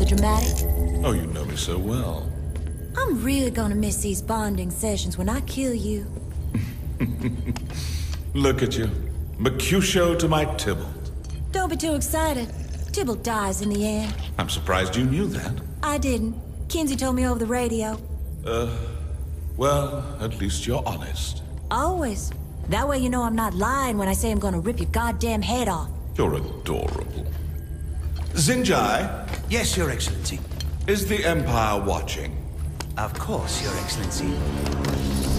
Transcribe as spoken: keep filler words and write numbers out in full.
dramatic? Oh, you know me so well. I'm really gonna miss these bonding sessions when I kill you. Look at you. Mercutio to my Tybalt. Don't be too excited. Tybalt dies in the end. I'm surprised you knew that. I didn't. Kinsey told me over the radio. Uh, well, at least you're honest. Always. That way you know I'm not lying when I say I'm gonna rip your goddamn head off. You're adorable. Zinjai? Yes, Your Excellency. Is the Empire watching? Of course, Your Excellency.